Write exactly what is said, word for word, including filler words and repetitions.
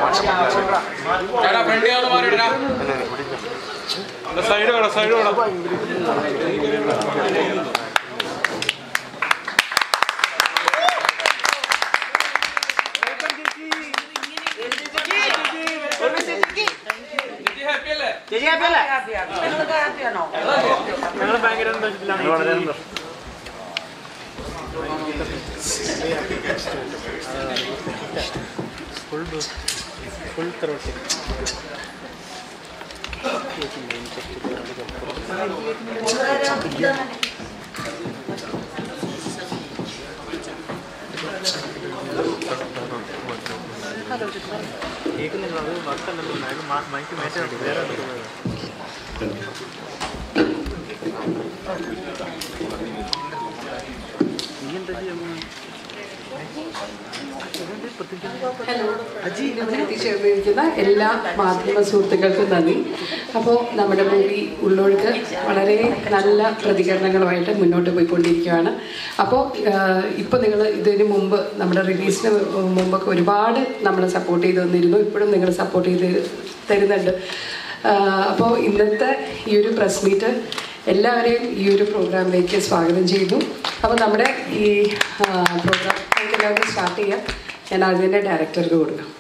Side വേണം side വേണം ഞങ്ങൾ ഭയങ്കര സന്തോഷത്തിലാണ്. ഫുൾ ഫുൾ തറോട്ടി കേൾക്കുന്നില്ല. അത് വർക്കല്ലോ മൈക്ക് മേറ്റാണ് വേറെ ഹലോ, ഇവിടെ എത്തിച്ചേർന്നിരിക്കുന്ന എല്ലാ മാധ്യമ സുഹൃത്തുക്കൾക്കും നന്ദി. അപ്പോൾ നമ്മുടെ മൂവി ഉള്ളൊഴുക്ക് വളരെ നല്ല പ്രതികരണങ്ങളുമായിട്ട് മുന്നോട്ട് പോയിക്കൊണ്ടിരിക്കുകയാണ്. അപ്പോൾ ഇപ്പോൾ നിങ്ങൾ ഇതിന് മുമ്പ് നമ്മുടെ റിലീസിന് മുമ്പൊക്കെ ഒരുപാട് നമ്മളെ സപ്പോർട്ട് ചെയ്ത് തന്നിരുന്നു. ഇപ്പോഴും നിങ്ങൾ സപ്പോർട്ട് ചെയ്ത് തരുന്നുണ്ട്. അപ്പോൾ ഇന്നത്തെ ഈ ഒരു പ്രസ് മീറ്റ് എല്ലാവരെയും ഈ ഒരു പ്രോഗ്രാമിലേക്ക് സ്വാഗതം ചെയ്യുന്നു. അപ്പോൾ നമ്മുടെ ഈ പ്രോഗ്രാം നമുക്ക് എല്ലാവരും സ്റ്റാർട്ട് ചെയ്യാം. ഞാൻ അതിൻ്റെ ഡയറക്ടർക്ക് കൊടുക്കാം.